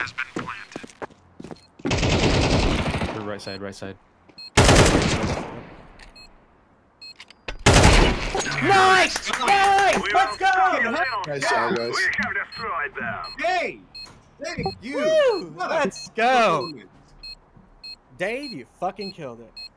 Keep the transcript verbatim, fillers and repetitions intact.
has been planted. The right side, right side. Nice! Nice! Let's go! Nice job, guys. We have destroyed them. Hey! Thank you! Woo! What a Let's go! performance. Dave, you fucking killed it.